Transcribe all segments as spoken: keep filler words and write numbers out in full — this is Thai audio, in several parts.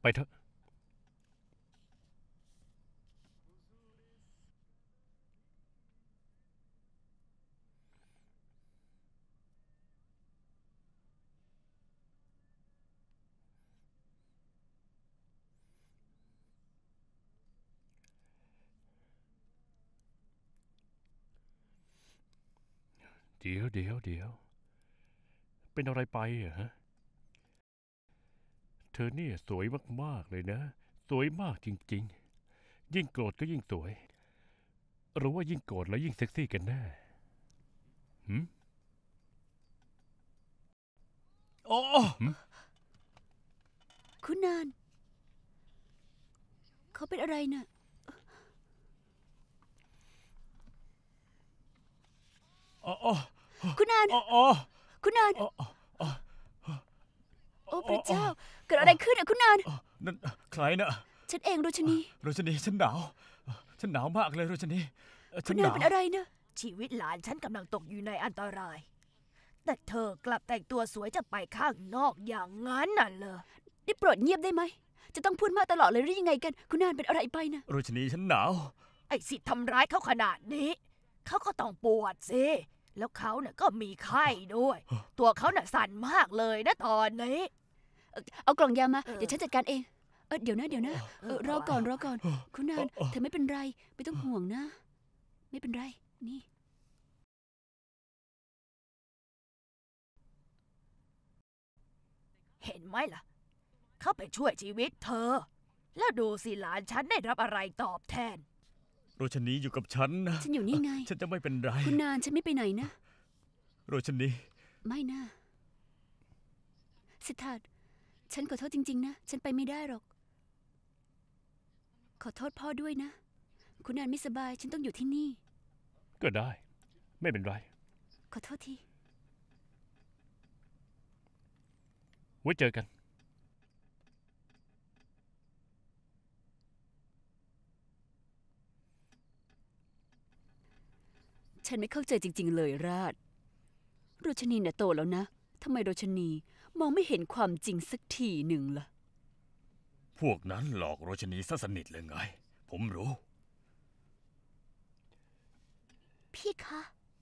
ไปเถอะเดี๋ยวเดี๋ยวเดี๋ยวเป็นอะไรไปอะฮะเธอเนี่ยสวยมากๆเลยนะสวยมากจริงๆยิ่งโกรธก็ยิ่งสวยหรือว่ายิ่งโกรธแล้วยิ่งเซ็กซี่กันแน่หืมโอ้หืมคุณนานเขาเป็นอะไรน่ะโอ้โอ้คุณนานโอ้โอ้คุณนานโอ้โอ้โอ้พระเจ้าเกิดอะไรขึ้นอ่ะคุณนานนั่นใครนะฉันเองโรชนีโรชนีฉันหนาวฉันหนาวมากเลยโรชนีฉัคุณนหนาน วนานเป็นอะไรนะชีวิตหลานฉันกำลังตกอยู่ในอันตราย แต่เธอกลับแต่งตัวสวยจะไปข้างนอกอย่างนั้นน่ะเหรอได้โปรดเงียบได้ไหมจะต้องพูดมากตลอดเลยหรือยังไงกันคุณนานเป็นอะไรไปนะโรชนีฉันหนาวไอ้สิทธิ์ทำร้ายเขาขนาดนี้เขาก็ต้องปวดสิแล้วเขาเนี่ยก็มีไข้ด้วย ตัวเขาน่ะสั่นมากเลยนะตอนนี้เอากล่องยามาเดี๋ยวฉันจัดการเองเออเดี๋ยวนะเดี๋ยวนะเออรอก่อนรอก่อนคุณนานเธอไม่เป็นไรไม่ต้องห่วงนะไม่เป็นไรนี่เห็นไหมล่ะเขาไปช่วยชีวิตเธอ แล้วดูสิหลานฉันได้รับอะไรตอบแทนโรชนีอยู่กับฉันนะฉันอยู่นี่ไงฉันจะไม่เป็นไรคุณนานฉันไม่ไปไหนนะโรชนีไม่นะสิทธาฉันขอโทษจริงๆนะฉันไปไม่ได้หรอกขอโทษพ่อด้วยนะคุณนานไม่สบายฉันต้องอยู่ที่นี่ก็ได้ไม่เป็นไรขอโทษทีไว้เจอกันฉันไม่เข้าใจจริงๆเลยราชโรชนีน่ะโตแล้วนะทำไมโรชนีมองไม่เห็นความจริงสักทีหนึ่งล่ะพวกนั้นหลอกโรชนีซะสนิทเลยไงผมรู้พี่คะ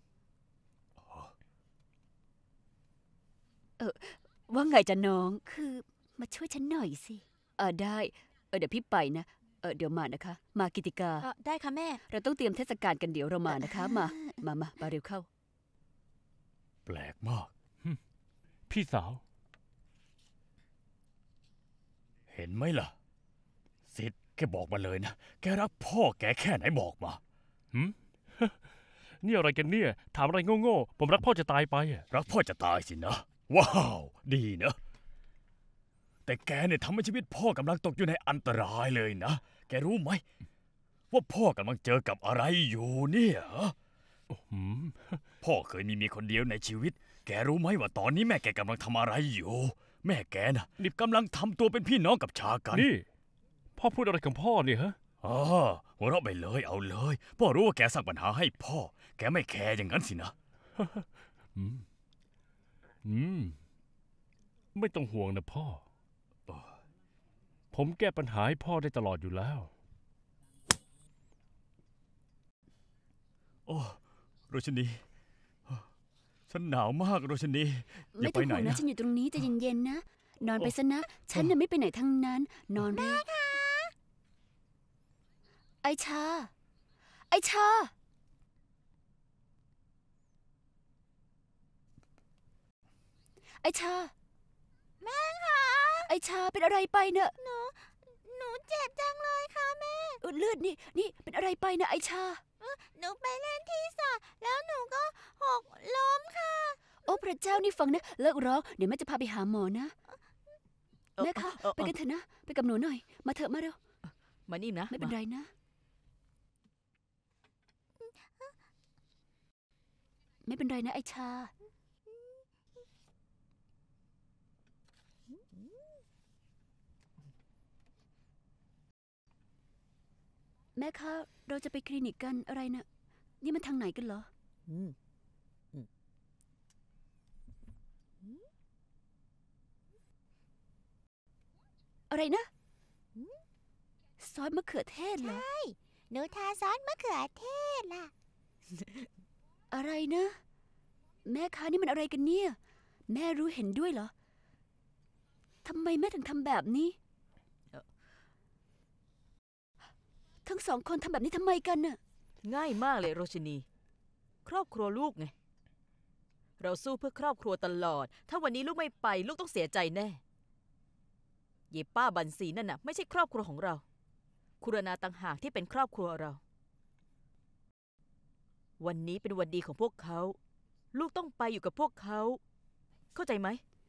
เออว่าไงจ๊ะน้องคือมาช่วยฉันหน่อยสิเออได้เออเดี๋ยวพี่ไปนะเออเดี๋ยวมานะคะมากิติกาได้ค่ะแม่เราต้องเตรียมเทศกาลกันเดี๋ยวเรามานะคะมามามามาเร็วเข้าแปลกมากพี่สาวเห็นไหมล่ะซิดแกบอกมาเลยนะแกรักพ่อแกแค่ไหนบอกมาหืมนี่อะไรกันเนี่ยถามอะไรโง่ๆผมรักพ่อจะตายไปรักพ่อจะตายสินะว้าวดีนะแต่แกเนี่ยทำให้ชีวิตพ่อกำลังตกอยู่ในอันตรายเลยนะแกรู้ไหมว่าพ่อกำลังเจอกับอะไรอยู่เนี่ยพ่อเคยมีเมียคนเดียวในชีวิตแกรู้ไหมว่าตอนนี้แม่แกกำลังทำอะไรอยู่แม่แกน่ะนี่กำลังทำตัวเป็นพี่น้องกับชากันนี่พ่อพูดอะไรกับพ่อเนี่ยฮะอ๋อหัวเราะไปเลยเอาเลยพ่อรู้ว่าแกสร้างปัญหาให้พ่อแกไม่แคร์อย่างนั้นสินะอืมอืมไม่ต้องห่วงนะพ่อผมแก้ปัญหาให้พ่อได้ตลอดอยู่แล้วโอ้โรชนีฉันหนาวมากโรชนีไม่ต้องห่วงนะฉันอยู่ตรงนี้ใจเย็นๆนะนอนไปซะนะฉันน่ะไม่ไปไหนทั้งนั้นนอนเร็วไอชาไอชาไอชาแม่คะไอชาเป็นอะไรไปเนอะหนูหนูเจ็บจังเลยค่ะแม่เลือดนี่นี่เป็นอะไรไปนะไอชาหนูไปเล่นที่สระแล้วหนูก็หกล้มค่ะโอ้พระเจ้านี่ฟังนะเลิกร้องเดี๋ยวแม่จะพาไปหาหมอนะแม่คะไปกันเถอะนะไปกับหนูหน่อยมาเถอะมาเร็วมานี่นะไม่เป็นไรนะไม่เป็นไรนะไอชาแม่คะเราจะไปคลินิกกันอะไรนะนี่มันทางไหนกันเหรออะไรนะซอสมะเขือเทศเหรอหนูทาซอสมะเขือเทศล่ะอะไรนะ แม่คะนี่มันอะไรกันเนี่ย แม่รู้เห็นด้วยเหรอทำไมแม่ถึงทำแบบนี้ ทั้งสองคนทำแบบนี้ทำไมกันน่ะง่ายมากเลยโรชนี ครอบครัวลูกไง เราสู้เพื่อครอบครัวตลอด ถ้าวันนี้ลูกไม่ไปลูกต้องเสียใจแน่เย่ป้าบันสีนั่นน่ะไม่ใช่ครอบครัวของเราคุรนาต่างหากที่เป็นครอบครัวเรา วันนี้เป็นวันดีของพวกเขา ลูกต้องไปอยู่กับพวกเขา เข้าใจไหม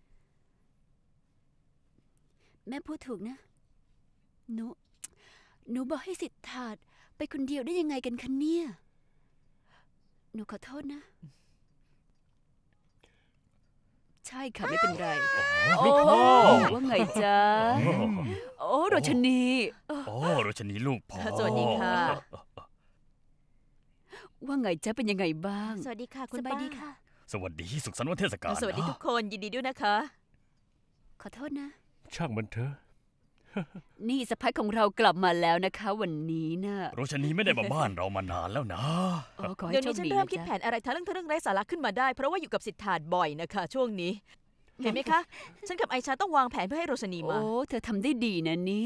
แม่พูดถูกนะ หนู หนูบอกให้สิทธาตไปคนเดียวได้ยังไงกันคะเนี่ย หนูขอโทษนะ ใช่ค่ะไม่เป็นไรโอ้ลูกพ่อว่าไงจ๊ะ โอ้โรชนีโอ้โรชนีลูกพ่อสวัสดีค่ะว่าไงจ๊ะเป็นยังไงบ้างสวัสดีค่ะคุณสบายป้าดีค่ะสวัสดีสุขสันต์วันเทศกาลสวัสดีนะทุกคนยินดีด้วยนะคะขอโทษนะช่างมันเถอะนี่สะพ้ายของเรากลับมาแล้วนะคะ วันนี้น่ะโรชนีไม่ได้มาบ้านเรามานานแล้วนะโอ้ขอให้เดี๋ยวโชนี้คฉันดีเริ่มนะคิดจ๊ะแผนอะไรทะลึ่งทะลึ่งไร้สาระขึ้นมาได้ เพราะว่าอยู่กับสิทธาตบ่อยนะคะ ช่วงนี้ เห็นไหมคะ ฉันกับไอชาต้องวางแผนเพื่อให้โรชนีมาโอ้เธอทำได้ดีนะเนี่ย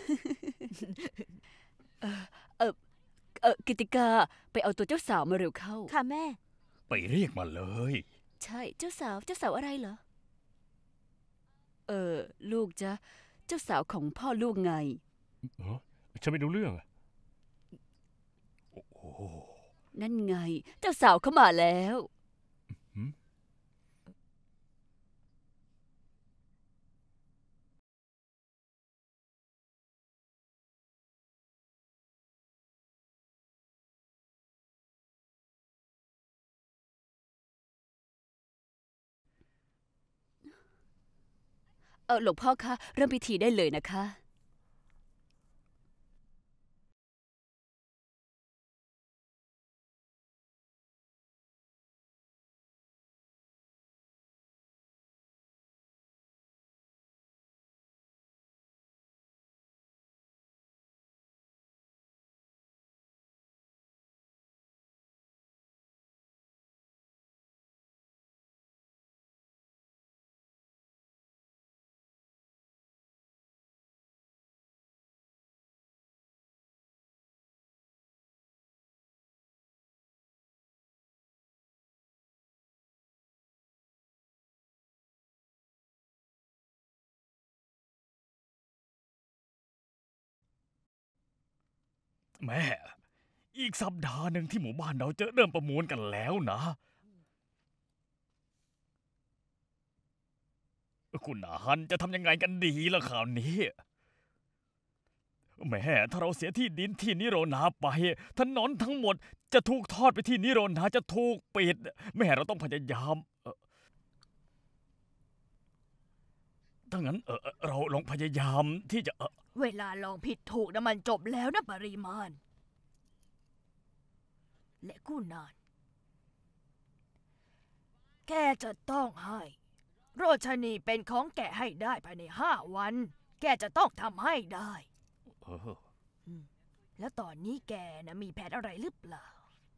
เออเออเออกิติกาไปเอาตัวเจ้าสาวมาเร็วเข้าค่ะแม่ไปเรียกมาเลยใช่เจ้าสาวเจ้าสาวอะไรเหรอ เออลูกจ๊ะเจ้าสาวของพ่อลูกไงเออฉันไม่รู้เรื่องอะโอ้โหนั่นไง เจ้าสาวเข้ามาแล้วหืมเออหลวงพ่อคะเริ่มพิธีได้เลยนะคะแม่ อีกสัปดาห์หนึ่งที่หมู่บ้านเราจะเริ่มประมูลกันแล้วนะ คุณอาฮันจะทำยังไงกันดีล่ะคราวนี้ แม่ถ้าเราเสียที่ดินที่นิโรนาไปถนนทั้งหมดจะถูกทอดไปที่นิโรนาจะถูกปิด แม่เราต้องพยายามเอ่อถ้างั้นเออเราลองพยายามที่จะเอ่อเวลาลองผิดถูกนะมันจบแล้วนะปริมาณ และกู้นาน แกจะต้องให้ โรชนีเป็นของแกให้ได้ภายในห้าวัน แกจะต้องทำให้ได้เออแล้วตอนนี้แกนะมีแผนอะไรหรือเปล่า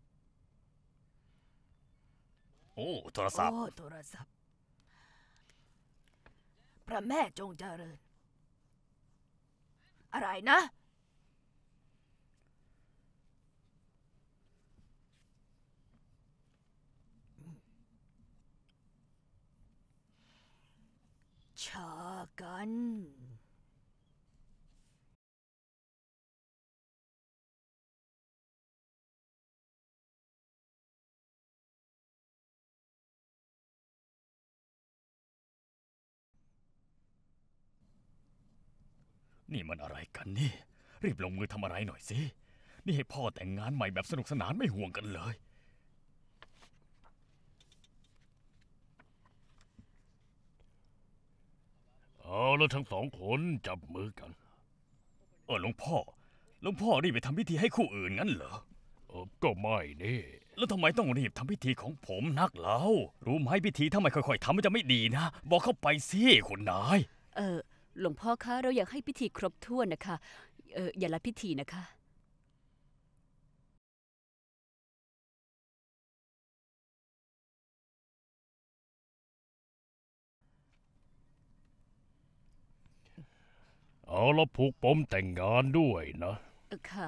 โอ้โทรศัพท์โอ้โทรศัพท์ พระแม่จงเจริญ อะไรนะ ชากันนี่มันอะไรกันนี่ รีบลงมือทำอะไรหน่อยสิ นี่ให้พ่อแต่งงานใหม่แบบสนุกสนานไม่ห่วงกันเลยเอาแล้วทั้งสองคนจับมือกันเออหลวงพ่อ หลวงพ่อรีบไปทำพิธีให้คู่อื่นงั้นเหรอเออก็ไม่นี่แล้วทำไมต้องรีบทำพิธีของผมนักเล่า รู้ไหมพิธีถ้าไม่ค่อยๆทำมันจะไม่ดีนะ บอกเข้าไปสิคุณนายเออหลวงพ่อคะเราอยากให้พิธีครบถ้วนนะคะเอออย่าลัดพิธีนะคะเอาแล้วผูกปมแต่งงานด้วยนะเออค่ะ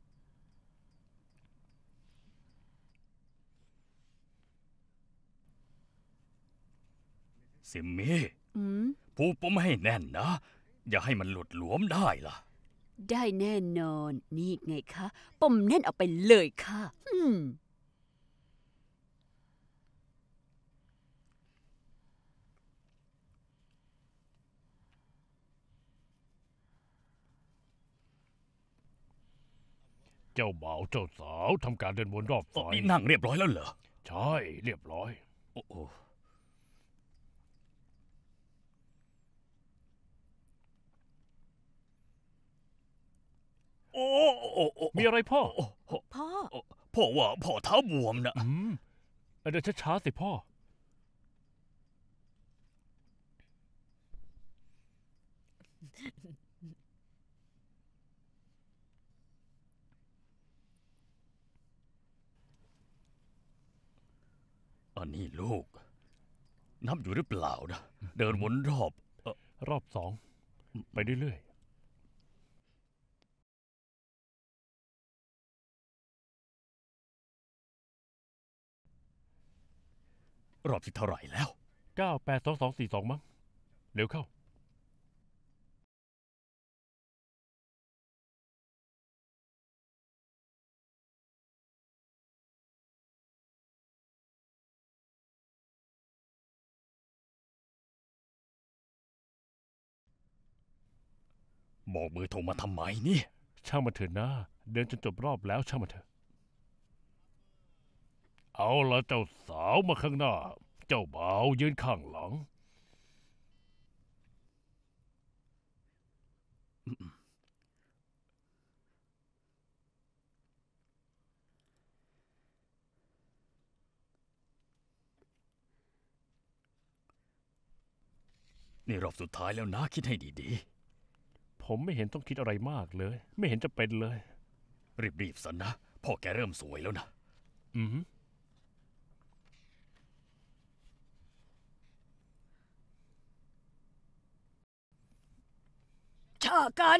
ซิมมี่อืมผูกผมให้แน่นนะ อย่าให้มันหลุดหลวมได้ล่ะได้แน่นอน นี่ไงคะปมแน่นเอาไปเลยค่ะ อืมเจ้าบ่าวเจ้าสาวทำการเดินวนรอบไฟนี่นั่งเรียบร้อยแล้วเหรอใช่เรียบร้อยโอ้โหโอ้โอ้โอ้มีอะไรพ่อโอ้โอ้พ่อโอ้พ่อว่าพ่อเท้าบวมนะอืมเดินช้าๆสิพ่ออันนี้ลูก นับอยู่หรือเปล่านะ เดินวนรอบเอ่อรอบสองไปเรื่อยรอบที่เท่าไหร่แล้วๆเก้าแปดสองสองสี่สองมั้งเร็วเข้าบอกมือโทรมาทำไมเนี่ยช่างมันเถอะนะเดินจนจบรอบแล้วช่างมันเถอะ เอาละเจ้าสาวมาข้างหน้า เจ้าบ่าวยืนข้างหลังนี่รอบสุดท้ายแล้วนะคิดให้ดีผมไม่เห็นต้องคิดอะไรมากเลย ไม่เห็นจะเป็นเลยๆ รีบๆซะนะ พ่อแกเริ่มสวยแล้วนะอือหือชากัน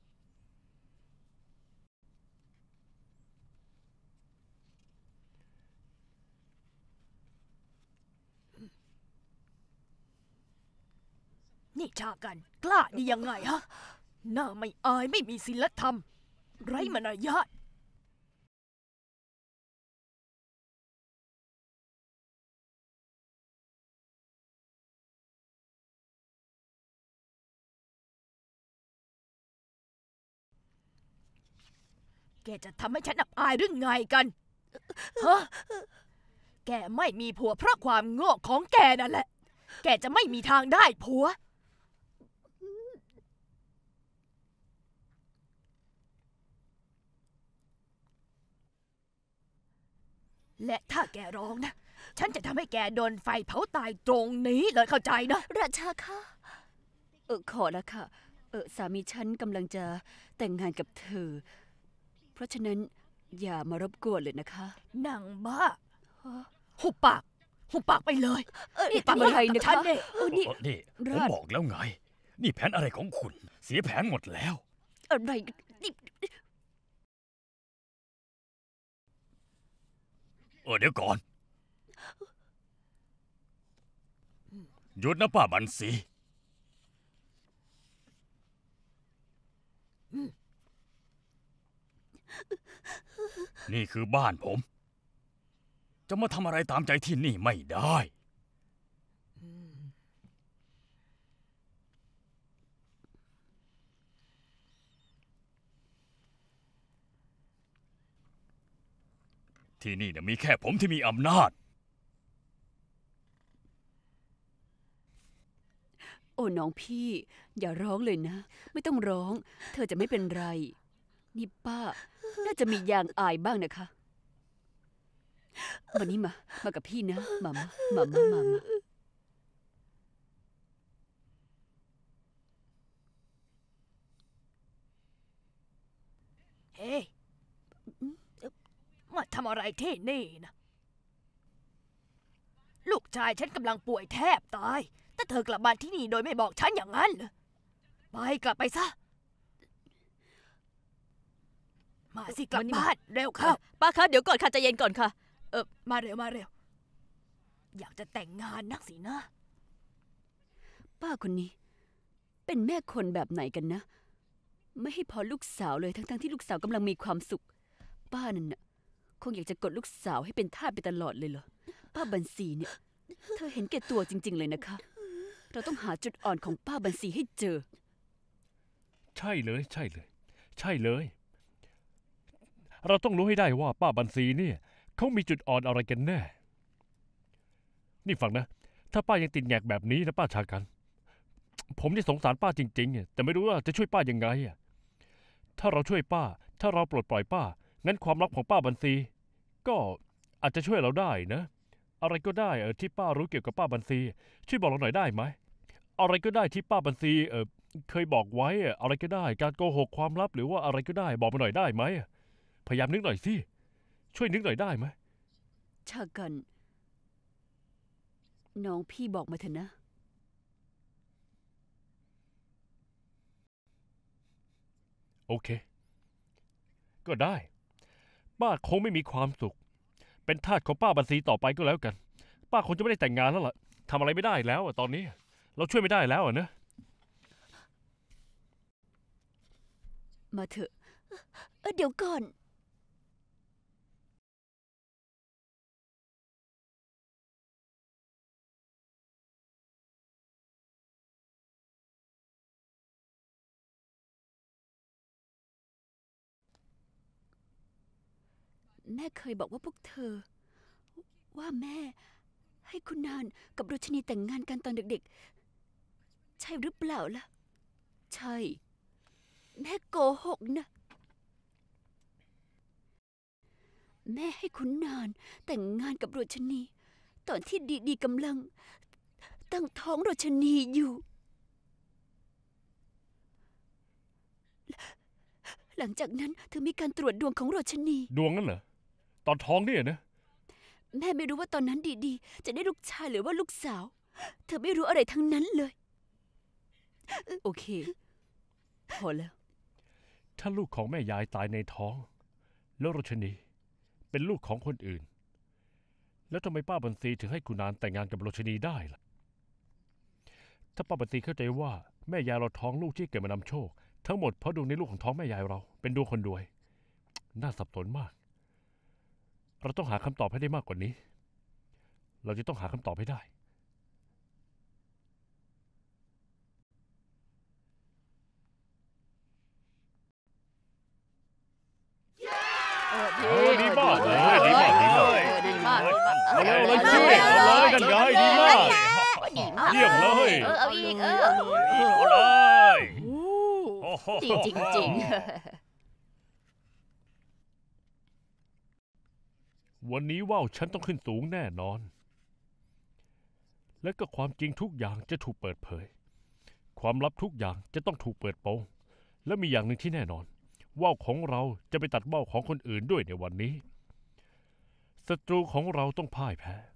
นี่ชากัน กล้าดียังไงฮะ หน้าไม่อายไม่มีศีลธรรม ไร้มารยาท แกจะทำให้ฉันอับอายหรือไงกัน ฮะ แกไม่มีผัวเพราะความโง่ของแกนั่นแหละ แกจะไม่มีทางได้ผัว และถ้าแกร้องนะ ฉันจะทำให้แกโดนไฟเผาตายตรงนี้เลยเข้าใจนะราชาค่ะ เออขอแล้วค่ะ เออสามีฉันกำลังจะแต่งงานกับเธอ เพราะฉะนั้นอย่ามารบกวนเลยนะคะนางบ้า หุบปาก หุบปากไปเลยเออนี่ทำอะไรนะฉัคะนเนี่ยเออนี่เออนี่ผมราชบอกแล้วไง นี่แผนอะไรของคุณ เสียแผนหมดแล้วอะไรนี่เออเดี๋ยวก่อน หยุดนะป้าบันสี นี่คือบ้านผม จะมาทำอะไรตามใจที่นี่ไม่ได้ ที่นี่เนี่ยมีแค่ผมที่มีอำนาจโอ้น้องพี่ อย่าร้องเลยนะ ไม่ต้องร้อง เธอจะไม่เป็นไร นี่ป้า น่าจะมียางอายบ้างนะคะ วันนี้มา มากับพี่นะ มามามามามามาเฮ้ยมาทำอะไรที่นี่นะลูกชายฉันกำลังป่วยแทบตายแต่เธอกลับมาที่นี่โดยไม่บอกฉันอย่างนั้นเหรอไปกลับไปซะมาสิกลับบ้านเร็วเข้าป้าคะเดี๋ยวก่อนค่ะใจเย็นก่อนค่ะเออมาเร็วมาเร็วอยากจะแต่งงานนักสินะป้าคนนี้ เป็นแม่คนแบบไหนกันนะ ไม่ให้พอลูกสาวเลยทั้งๆที่ลูกสาวกำลังมีความสุข ป้านั่นน่ะคงอยากจะกดลูกสาวให้เป็นทาสไปตลอดเลยเหรอป้าบันซีเนี่ยเธอเห็นแก่ตัวจริงๆเลยนะคะ เราต้องหาจุดอ่อนของป้าบันซีให้เจอใช่เลย ใช่เลย ใช่เลย เราต้องรู้ให้ได้ว่าป้าบันซีเนี่ยเขามีจุดอ่อนอะไรกันแน่ นี่ฟังนะ ถ้าป้ายังติดแงกแบบนี้นะป้าชากัน ผมนี่สงสารป้าจริงๆแต่ไม่รู้ว่าจะช่วยป้ายังไงถ้าเราช่วยป้า ถ้าเราปลดปล่อยป้างั้นความลับของป้าบันซีก็อาจจะช่วยเราได้นะ อะไรก็ได้เออที่ป้ารู้เกี่ยวกับป้าบันซีช่วยบอกเราหน่อยได้ไหมอะไรก็ได้ที่ป้าบันซีเออเคยบอกไว้อะไรก็ได้การโกหกความลับหรือว่าอะไรก็ได้บอกมาหน่อยได้ไหมพยายามนึกหน่อยสิช่วยนึกหน่อยได้ไหมชากัน น้องพี่บอกมาเถอะนะโอเคก็ได้ป้าคงไม่มีความสุขเป็นทาสของป้าบันซีต่อไปก็แล้วกันป้าคงจะไม่ได้แต่งงานแล้วล่ะทำอะไรไม่ได้แล้วตอนนี้เราช่วยไม่ได้แล้วนะมาเถอะเออเดี๋ยวก่อนแม่เคยบอกว่าพวกเธอ ว่าแม่ให้คุณนานกับโรชนีแต่งงานกันตอนเด็กๆใช่หรือเปล่าล่ะใช่แม่โกหกนะแม่ให้คุณนานแต่งงานกับโรชนีตอนที่ดีๆกำลังตั้งท้องโรชนีอยู่หลังจากนั้นเธอมีการตรวจดวงของโรชนีดวงนั่นเหรอตอนท้องเนี่ยนะแม่ไม่รู้ว่าตอนนั้นดีๆจะได้ลูกชายหรือว่าลูกสาวเธอไม่รู้อะไรทั้งนั้นเลยโอเคพอแล้วถ้าลูกของแม่ยายตายในท้องแล้วโรชนีเป็นลูกของคนอื่นแล้วทำไมป้าบันซีถึงให้คุณนานแต่งงานกับโรชนีได้ล่ะถ้าป้าบันซีเข้าใจว่าแม่ยายเราท้องลูกที่เกิดมานำโชคทั้งหมดเพราะดวงในลูกของท้องแม่ยายเราเป็นดวงคนรวยน่าสับสนมากเราต้องหาคำตอบให้ได้มากกว่านี้เราจะต้องหาคำตอบให้ได้เออดีมากเลยดีมากดีมากดีมากเอาเลยเอาเลยช่วยเอาเลยกันไงดีมากเยี่ยมเลยเออเอาอีกเออเอาเลยจริงจริงจริงวันนี้ว่าวฉันต้องขึ้นสูงแน่นอนและก็ความจริงทุกอย่างจะถูกเปิดเผยความลับทุกอย่างจะต้องถูกเปิดโปงและมีอย่างหนึ่งที่แน่นอนว่าวของเราจะไปตัดว่าวของคนอื่นด้วยในวันนี้ศัตรูของเราต้องพ่ายแพ้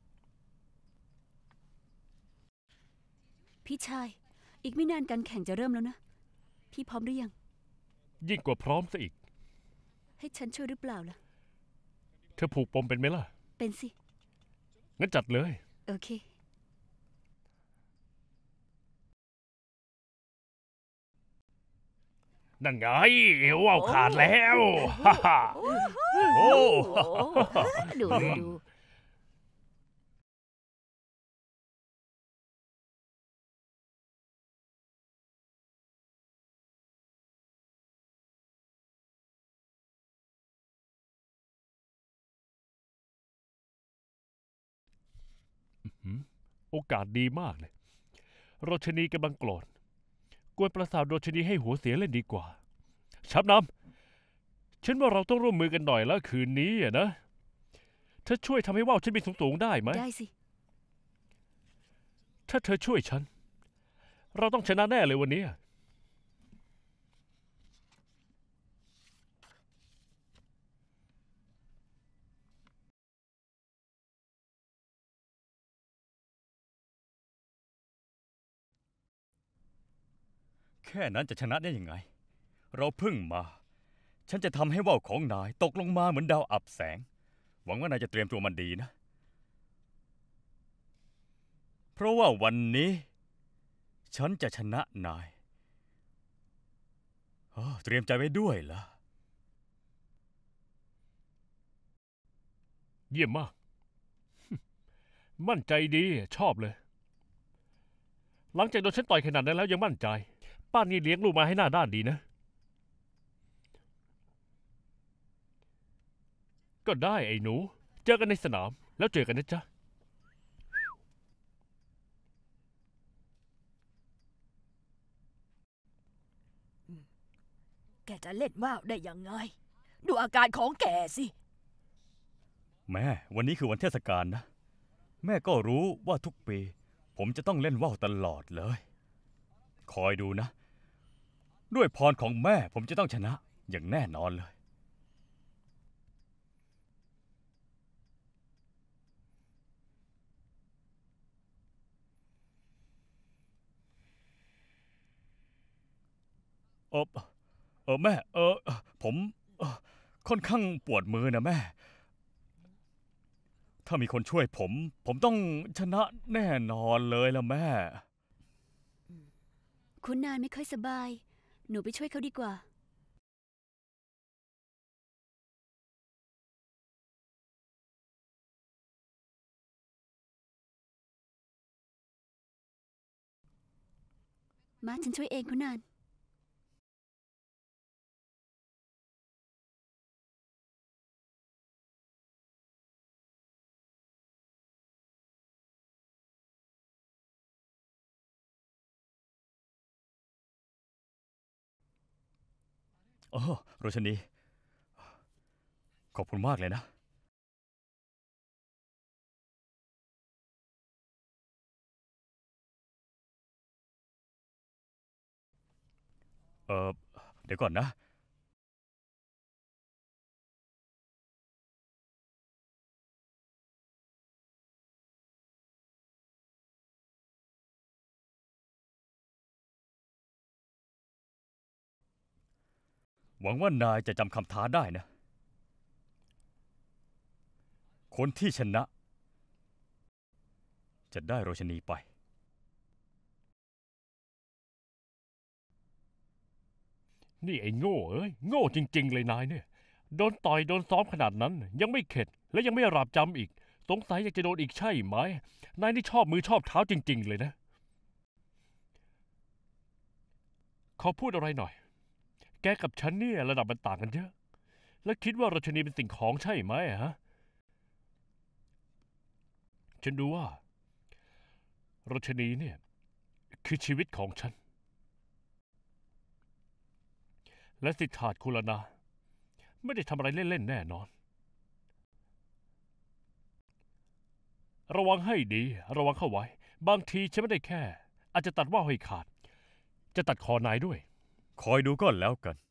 พี่ชายอีกไม่นานการแข่งจะเริ่มแล้วนะพี่พร้อมหรือยังยิ่งกว่าพร้อมซะอีกให้ฉันช่วยหรือเปล่าล่ะเธอผูกปมเป็นไหมล่ะเป็นสิงั้นจัดเลยโอเคนั่นไงว่าวขาดแล้วฮ่าฮ่าโอ้ดูดูโอกาสดีมากเลยโรชนีกำลังโกรธกวนประสาทโรชนีให้หัวเสียเล่นดีกว่าชับน้ำฉันว่าเราต้องร่วมมือกันหน่อยแล้วคืนนี้อ่ะนะเธอช่วยทำให้ว่าวฉันบินสูงๆได้ไหมได้สิถ้าเธอช่วยฉันเราต้องชนะแน่เลยวันนี้แค่นั้นจะชนะได้ยังไง เราเพิ่งมา ฉันจะทำให้ว่าวของนายตกลงมาเหมือนดาวอับแสง หวังว่านายจะเตรียมตัวมันดีนะ เพราะว่าวันนี้ ฉันจะชนะนายอ้อเตรียมใจไว้ด้วยล่ะเยี่ยมมาก มั่นใจดีชอบเลย หลังจากโดนฉันต่อยขนาดนั้นแล้วยังมั่นใจ ป้านี่เลี้ยงลูกมาให้หน้าด้านดีนะ ก็ได้ไอ้หนู เจอกันในสนามแล้วเจอกันนะจ๊ะแกจะเล่นว่าวได้ยังไง ดูอาการของแกสิแม่วันนี้คือวันเทศกาลนะ แม่ก็รู้ว่าทุกปี ผมจะต้องเล่นว่าวตลอดเลย คอยดูนะ ด้วยพรของแม่ผมจะต้องชนะอย่างแน่นอนเลย เออเออแม่ เออผมเอ่อค่อนข้างปวดมือนะแม่ ถ้ามีคนช่วยผม ผมต้องชนะแน่นอนเลยล่ะแม่คุณนายไม่ค่อยสบาย หนูไปช่วยเขาดีกว่า มาฉันช่วยเองคุณนานโอ้โรชนี ขอบคุณมากเลยนะ เออเดี๋ยวก่อนนะ หวังว่านายจะจำคำท้าได้นะ คนที่ชนะ จะได้โรชนีไปนี่ไอ้โง่เอ้ย โง่จริง ๆ เลยนายเนี่ย โดนต่อยโดนซ้อมขนาดนั้น ยังไม่เข็ด และยังไม่หลาบจำอีก สงสัยอยากจะโดนอีกใช่ไหม นายนี่ชอบมือชอบเท้าจริง ๆ เลยนะ ขอพูดอะไรหน่อย แกกับฉันเนี่ยระดับมันต่างกันเยอะ แล้วคิดว่าราชนีเป็นสิ่งของใช่ไหมฮะ ฉันดูว่าราชนีเนี่ยคือชีวิตของฉัน และสิทธาตคุลนาไม่ได้ทำอะไรเล่น ๆ แน่นอน ระวังให้ดี ระวังเข้าไว้ บางทีฉันไม่ได้แค่ อาจจะตัดว่าวให้ขาด จะตัดคอนายด้วยคอยดูก็แล้วกัน